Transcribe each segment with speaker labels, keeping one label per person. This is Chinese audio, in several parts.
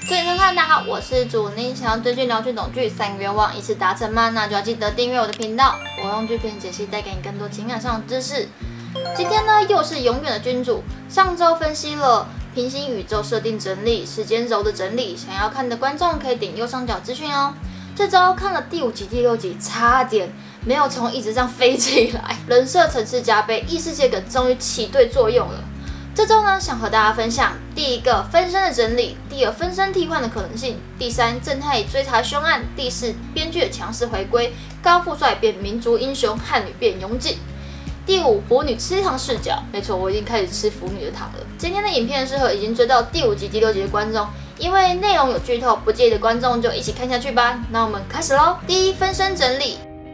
Speaker 1: 各位收看，大家好，我是主宁。想要追剧、聊剧、懂剧3个愿望一次达成吗？那就要记得订阅我的频道，我用剧评解析带给你更多情感上的知识。今天呢，又是永远的君主。上周分析了平行宇宙设定整理、时间轴的整理，想要看的观众可以点右上角资讯哦。这周看了第5集、第6集，差点没有从椅子上飞起来，人设层次加倍，异世界梗终于起对作用了。这周呢，想和大家分享第1个分身的整理，第2分身替换的可能性，第3正太乙追查凶案，第4编剧的强势回归，高富帅变民族英雄，汉女变勇警。第5腐女吃糖视角，没错，我已经开始吃腐女的糖了。今天的影片适合已经追到第5集、第6集的观众，因为内容有剧透，不介意的观众就一起看下去吧。那我们开始喽。第1分身整理。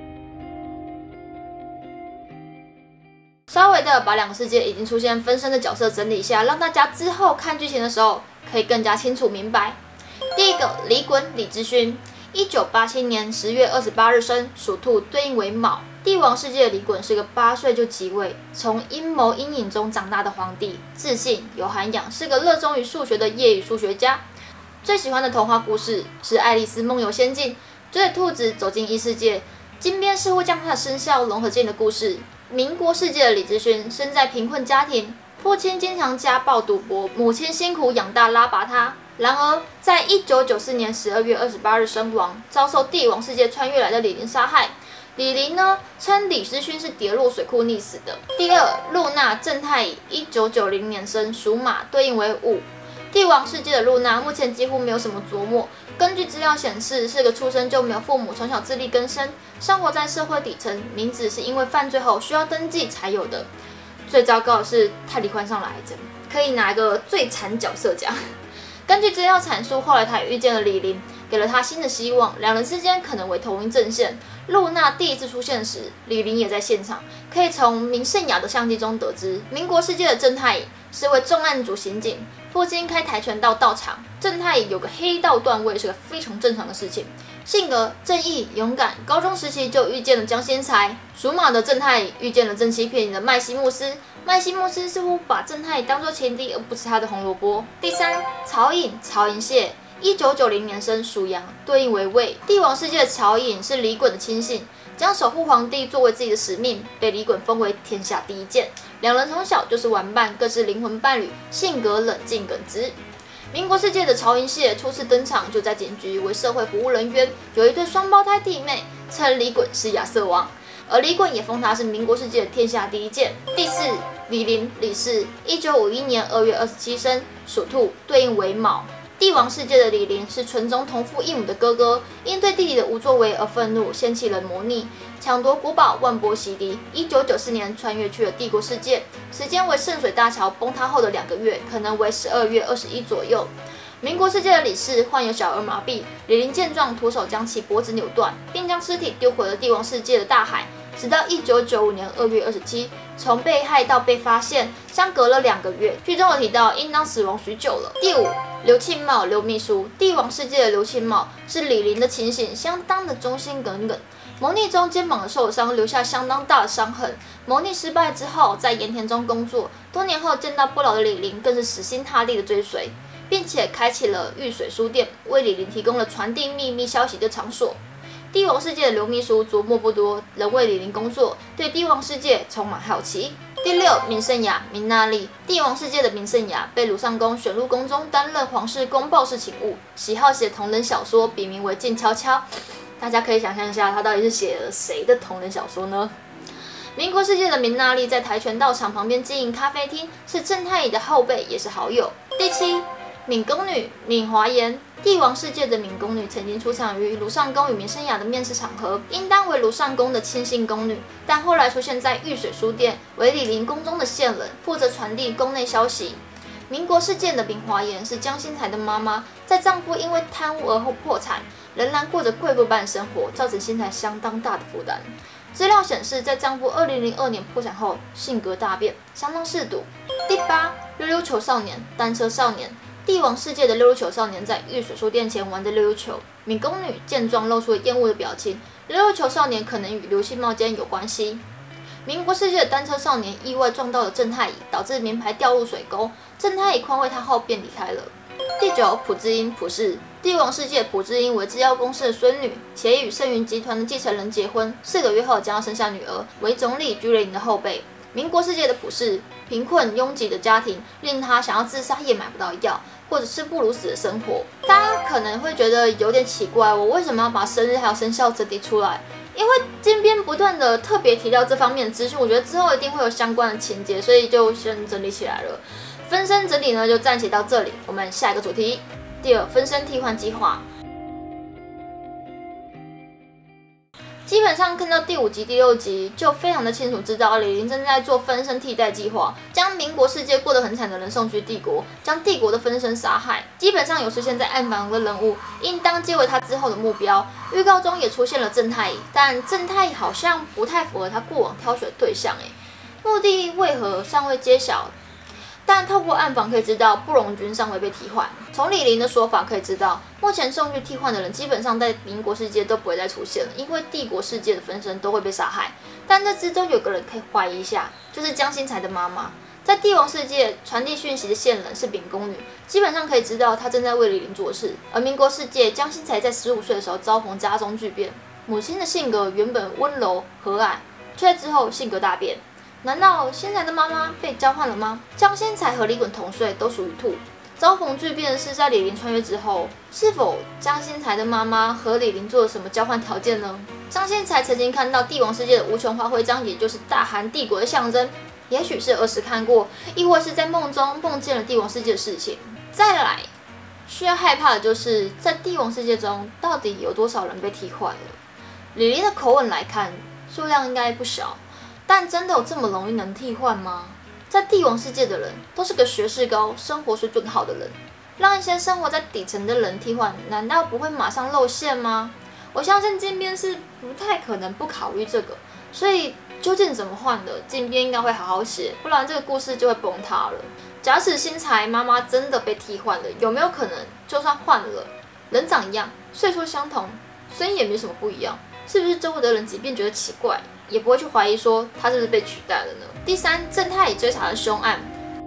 Speaker 1: 稍微的把2个世界已经出现分身的角色整理一下，让大家之后看剧情的时候可以更加清楚明白。第1个李衮李知勋，1987年10月28日生，属兔，对应为卯。帝王世界的李衮是个8岁就即位，从阴谋阴影中长大的皇帝，自信有涵养，是个热衷于数学的业余数学家。最喜欢的童话故事是《爱丽丝梦游仙境》，追着兔子走进异世界，金边似乎将他的生肖融合进的故事。民国世界的李知勋生在贫困家庭，父亲经常家暴赌博，母亲辛苦养大拉拔他。然而，在1994年12月28日身亡，遭受帝王世界穿越来的李林杀害。李林呢，称李知勋是跌落水库溺死的。第2，露娜正太乙，1990年生，属马，对应为午。帝王世界的露娜目前几乎没有什么琢磨。根据资料显示，是个出生就没有父母，从小自力更生，生活在社会底层，名字是因为犯罪后需要登记才有的。最糟糕的是，他罹患上了癌症，可以拿一个最惨角色奖。根据资料阐述，后来他也遇见了李林，给了他新的希望，两人之间可能为同一阵线。露娜第一次出现时，李林也在现场，可以从明圣雅的相机中得知，民国世界的正太乙是位重案组刑警，父亲开跆拳道道场，正太乙有个黑道段位是个非常正常的事情。性格正义勇敢，高中时期就遇见了江心才。属马的正太乙遇见了正气骗人的麦西穆斯，麦西穆斯似乎把正太乙当作情敌，而不是他的红萝卜。第3，曹颖曹寅谢，1990年生，属羊，对应为未。帝王世界的曹颖是李衮的亲信，将守护皇帝作为自己的使命，被李衮封为天下第1剑。两人从小就是玩伴，各是灵魂伴侣，性格冷静耿直。民国世界的曹寅谢初次登场就在警局为社会服务人员，有一对双胞胎弟妹，称李衮是亚瑟王，而李衮也封他是民国世界的天下第1剑。第4，李林李氏，1951年2月27生，属兔，对应为卯。帝王世界的李林是纯宗同父异母的哥哥，因对弟弟的无作为而愤怒，掀起了魔逆，抢夺国宝，万波息敌。1994年穿越去了帝国世界，时间为圣水大桥崩塌后的2个月，可能为12月21左右。民国世界的李氏患有小儿麻痹，李林见状徒手将其脖子扭断，并将尸体丢回了帝王世界的大海。直到1995年2月27，从被害到被发现，相隔了2个月。剧中有提到，应当死亡许久了。第5，刘庆茂刘秘书，帝王世界的刘庆茂是李林的亲信，相当的忠心耿耿。谋逆中肩膀的受伤，留下相当大的伤痕。谋逆失败之后，在盐田中工作，多年后见到不老的李林，更是死心塌地的追随，并且开启了玉水书店，为李林提供了传递秘密消息的场所。帝王世界的刘秘书琢磨不多，仍为李林工作，对帝王世界充满好奇。第6，明圣雅明娜丽，帝王世界的明圣雅被鲁尚宫选入宫中担任皇室公报室请务，喜好写同人小说，笔名为静悄悄。大家可以想象一下，他到底是写了谁的同人小说呢？民国世界的明娜丽在跆拳道场旁边经营咖啡厅，是正太乙的后辈，也是好友。第7，闵宫女闵华颜，帝王世界的闵宫女曾经出场于卢尚宫与明圣雅的面试场合，应当为卢尚宫的亲信宫女，但后来出现在玉水书店，为李林宫中的线人，负责传递宫内消息。民国世界的闵华颜是江心才的妈妈，在丈夫因为贪污而后破产，仍然过着贵妇般生活，造成心才相当大的负担。资料显示，在丈夫2002年破产后，性格大变，相当嗜赌。第8，溜溜球少年单车少年，帝王世界的溜溜球少年在玉水书店前玩着溜溜球，闵宫女见状露出了厌恶的表情，溜溜球少年可能与刘庆茂间有关系。民国世界的单车少年意外撞到了正太乙，导致名牌掉入水沟，正太乙宽慰他后便离开了。 第9，朴智英朴氏，帝王世界朴智英为制药公司的孙女，且与盛云集团的继承人结婚，4个月后将要生下女儿，为总理居廉的后辈。民国世界的朴氏，贫困拥挤的家庭令他想要自杀也买不到药，或者是不如死的生活。大家可能会觉得有点奇怪，我为什么要把生日还有生肖整理出来？因为这边不断的特别提到这方面的资讯，我觉得之后一定会有相关的情节，所以就先整理起来了。分身整理呢，就暂且到这里。我们下一个主题，第2，分身替换计划。基本上看到第5集、第6集，就非常的清楚知道李林正在做分身替代计划，将民国世界过得很惨的人送去帝国，将帝国的分身杀害。基本上有出现在暗房的人物，应当皆为他之后的目标。预告中也出现了正太乙，但正太乙好像不太符合他过往挑选的对象，目的为何尚未揭晓。但透过暗访可以知道，不容君尚未被替换。从李林的说法可以知道，目前送去替换的人基本上在民国世界都不会再出现了，因为帝国世界的分身都会被杀害。但这之中有个人可以怀疑一下，就是江心才的妈妈。在帝王世界传递讯息的线人是秉公女，基本上可以知道她正在为李林做事。而民国世界江心才在15岁的时候遭逢家中巨变，母亲的性格原本温柔和蔼，却在之后性格大变。难道新来的妈妈被交换了吗？江心才和李衮同岁，都属于兔。遭逢巨变是在李林穿越之后，是否江心才的妈妈和李林做了什么交换条件呢？江心才曾经看到帝王世界的无穷华徽章，也就是大韩帝国的象征，也许是儿时看过，亦或是在梦中梦见了帝王世界的事情。再来，需要害怕的就是在帝王世界中到底有多少人被替换了。李林的口吻来看，数量应该不小。但真的有这么容易能替换吗？在帝王世界的人都是个学识高、生活水准好的人，让一些生活在底层的人替换，难道不会马上露馅吗？我相信金边是不太可能不考虑这个，所以究竟怎么换的，金边应该会好好写，不然这个故事就会崩塌了。假使新才妈妈真的被替换了，有没有可能就算换了，人长一样，岁数相同，声音也没什么不一样？是不是周围的人即便觉得奇怪，也不会去怀疑说他是不是被取代了呢？第3，正太乙追查的凶案。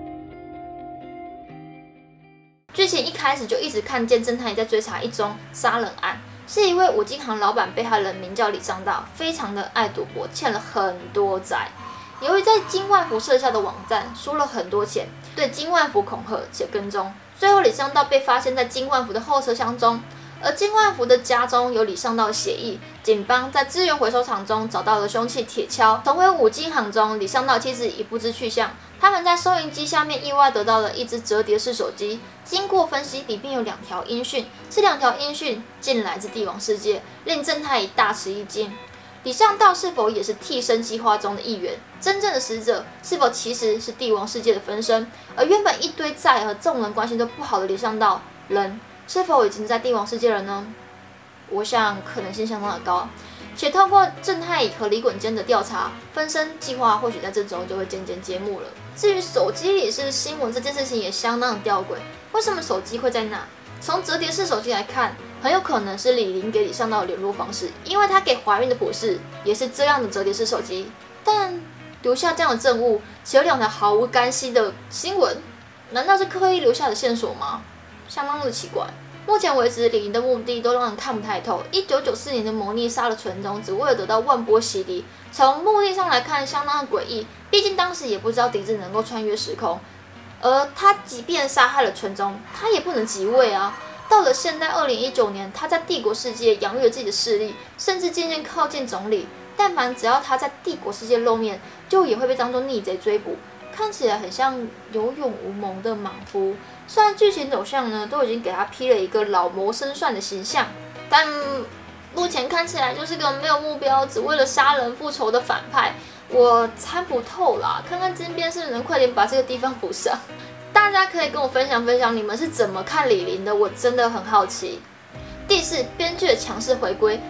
Speaker 1: 剧情一开始就一直看见正太乙在追查一宗杀人案，是一位五金行老板被害人名叫李尚道，非常的爱赌博，欠了很多债。由于在金万福设下的网站输了很多钱，对金万福恐吓且跟踪，最后李尚道被发现在金万福的后车厢中。而金万福的家中有李尚道的血迹，警方在资源回收厂中找到了凶器铁锹，重回五金行中，李尚道妻子已不知去向。他们在收银机下面意外得到了一只折叠式手机，经过分析，里面有2条音讯，这2条音讯竟来自帝王世界，令正太乙大吃一惊。李尚道是否也是替身计划中的一员？真正的死者是否其实是帝王世界的分身？而原本一堆债和众人关系都不好的李尚道，人是否已经在帝王世界了呢？我想可能性相当的高，且透过正太乙和李衮间的调查，分身计划或许在这周就会渐渐揭幕了。至于手机里是新闻这件事情也相当的吊诡，为什么手机会在那？从折叠式手机来看，很有可能是李林给李尚道的联络方式，因为他给怀孕的朴氏也是这样的折叠式手机。但留下这样的证物，且有2条毫无干系的新闻，难道是刻意留下的线索吗？相当的奇怪。目前为止，李林的目的都让人看不太透。1994年的谋逆杀了纯宗，只为了得到万波洗礼。从目的上来看，相当的诡异。毕竟当时也不知道笛子能够穿越时空，而他即便杀害了纯宗，他也不能即位啊。到了现代2019年，他在帝国世界养育了自己的势力，甚至渐渐靠近总理。但凡只要他在帝国世界露面，就也会被当作逆贼追捕。看起来很像有勇无谋的莽夫，虽然剧情走向呢都已经给他披了一个老谋深算的形象，但目前看起来就是个没有目标，只为了杀人复仇的反派。我参不透啦，看看金边是不是能快点把这个地方补上。大家可以跟我分享分享你们是怎么看李林的，我真的很好奇。第4，编剧的强势回归。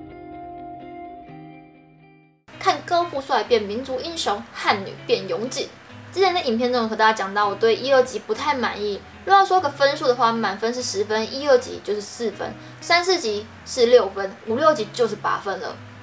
Speaker 1: 看高富帅变民族英雄，汉女变勇警。之前在影片中和大家讲到，我对1、2集不太满意。如果要说个分数的话，满分是10分，1、2集就是4分，3、4集是6分，5、6集就是8分了。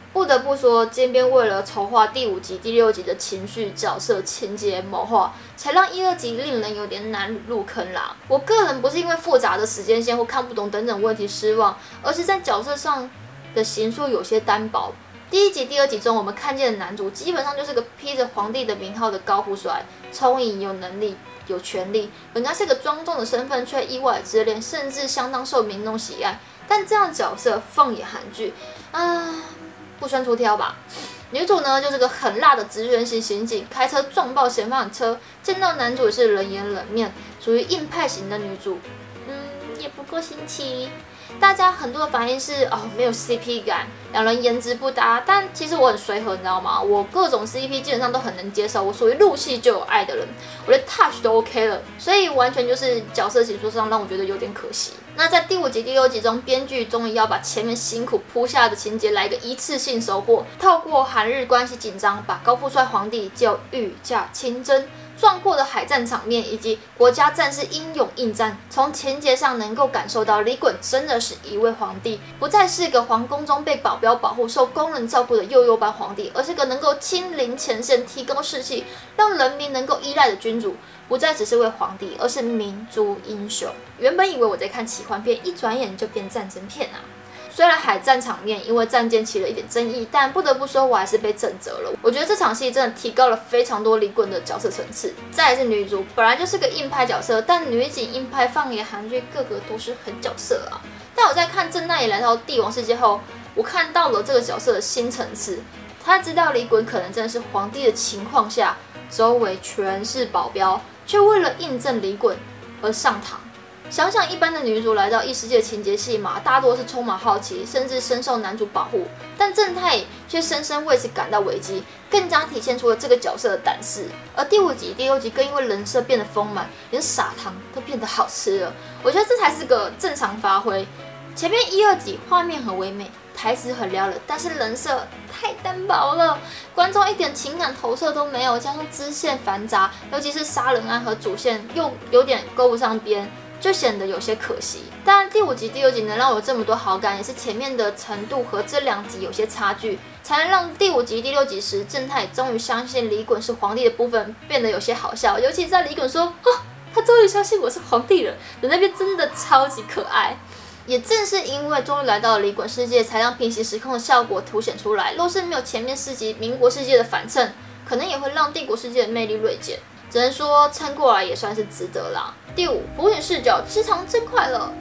Speaker 1: 不得不说，监编为了筹划第5集、第6集的情绪、角色、情节谋划，才让1、2集令人有点难入坑啦。我个人不是因为复杂的时间线或看不懂等等问题失望，而是在角色上的形塑有些单薄。第1集、第2集中，我们看见的男主基本上就是个披着皇帝的名号的高富帅，聪颖、有能力、有权力，本该是个庄重的身份，却意外自恋，甚至相当受民众喜爱。但这样的角色放眼韩剧，不算出挑吧。女主呢，就是个很辣的职员型刑警，开车撞爆嫌犯的车，见到男主也是冷眼冷面，属于硬派型的女主。也不够新奇。大家很多的反应是没有 CP 感，两人颜值不搭。但其实我很随和，你知道吗？我各种 CP 基本上都很能接受，我属于入戏就有爱的人，我的 touch 都 OK 了，所以完全就是角色形塑上让我觉得有点可惜。那在第5集、第6集中，编剧终于要把前面辛苦铺下的情节来一个一次性收获，透过韩日关系紧张，把高富帅皇帝就御驾亲征。壮阔的海战场面以及国家战士英勇应战，从情节上能够感受到李衮真的是一位皇帝，不再是个皇宫中被保镖保护、受工人照顾的幼幼班皇帝，而是个能够亲临前线、提高士气、让人民能够依赖的君主。不再只是位皇帝，而是民族英雄。原本以为我在看奇幻片，一转眼就变战争片啊！虽然海战场面因为战舰起了一点争议，但不得不说，我还是被震慑了。我觉得这场戏真的提高了非常多李衮的角色层次。再来是女主，本来就是个硬派角色，但女警硬派放眼韩剧，个个都是狠角色啊。但我在看郑奈也来到帝王世界后，我看到了这个角色的新层次。他知道李衮可能真的是皇帝的情况下，周围全是保镖，却为了印证李衮而上堂。想想一般的女主来到异世界的情节戏码，大多是充满好奇，甚至深受男主保护，但正太却深深为此感到危机，更加体现出了这个角色的胆识。而第5集、第6集更因为人设变得丰满，连撒糖都变得好吃了。我觉得这才是个正常发挥。前面1、2集画面很唯美，台词很撩人，但是人设太单薄了，观众一点情感投射都没有，加上支线繁杂，尤其是杀人案和主线又有点勾不上边，就显得有些可惜。当然，第5集、第6集能让我有这么多好感，也是前面的程度和这2集有些差距，才能让第5集、第6集时，正太终于相信李衮是皇帝的部分变得有些好笑。尤其在李衮说他终于相信我是皇帝了的那边，真的超级可爱。也正是因为终于来到了李衮世界，才让平行时空的效果凸显出来。若是没有前面4集民国世界的反衬，可能也会让帝国世界的魅力锐减。只能说撑过来也算是值得啦。第5，腐女视角，吃糖真快乐。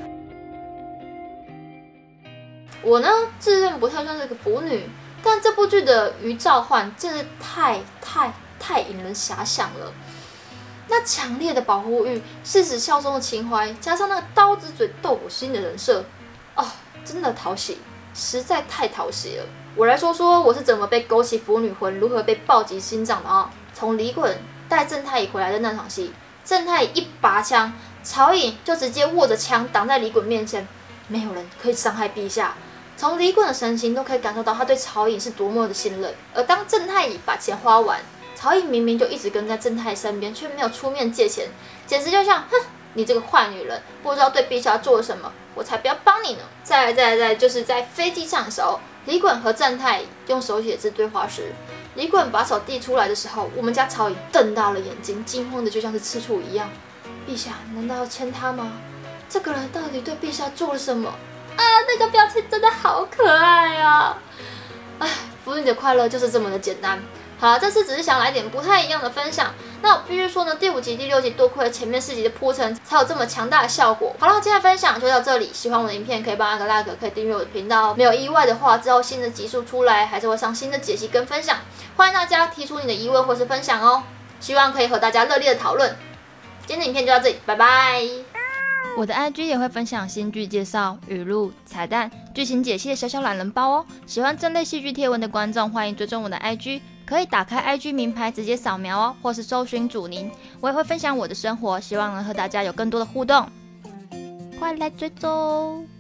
Speaker 1: 我呢，自认不太算是个腐女，但这部剧的余召唤真是太引人遐想了。那强烈的保护欲、誓死效忠的情怀，加上那个刀子嘴豆腐心的人设，真的讨喜，实在太讨喜了。我来说说我是怎么被勾起腐女魂，如何被暴击心脏的啊。从李衮带郑太乙回来的那场戏，郑太乙一拔枪，曹颖就直接握着枪挡在李衮面前，没有人可以伤害陛下。从李衮的神情都可以感受到他对曹颖是多么的信任。而当郑太乙把钱花完，曹颖明明就一直跟在郑太乙身边，却没有出面借钱，简直就像你这个坏女人，不知道对陛下做了什么，我才不要帮你呢。再来，就是在飞机上的时候，李衮和郑太乙用手写字对话时，李衮把手递出来的时候，我们家曹颖瞪大了眼睛，惊慌的就像是吃醋一样。陛下难道要签他吗？这个人到底对陛下做了什么啊？那个表情真的好可爱啊！腐女的快乐就是这么的简单。好了，这次只是想来点不太一样的分享。那我必须说呢，第5集、第6集多亏了前面4集的铺陈，才有这么强大的效果。好了，今天的分享就到这里。喜欢我的影片，可以帮按个 like， 可以订阅我的频道。没有意外的话，之后新的集数出来，还是会上新的解析跟分享。欢迎大家提出你的疑问或是分享哦，希望可以和大家热烈的讨论。今天的影片就到这里，拜拜。我的 IG 也会分享新剧介绍、语录、彩蛋、剧情解析的小懒人包哦。喜欢这类戏剧贴文的观众，欢迎追踪我的 IG。可以打开 IG 名牌直接扫描哦，或是搜寻祖宁，我也会分享我的生活，希望能和大家有更多的互动，快来追踪。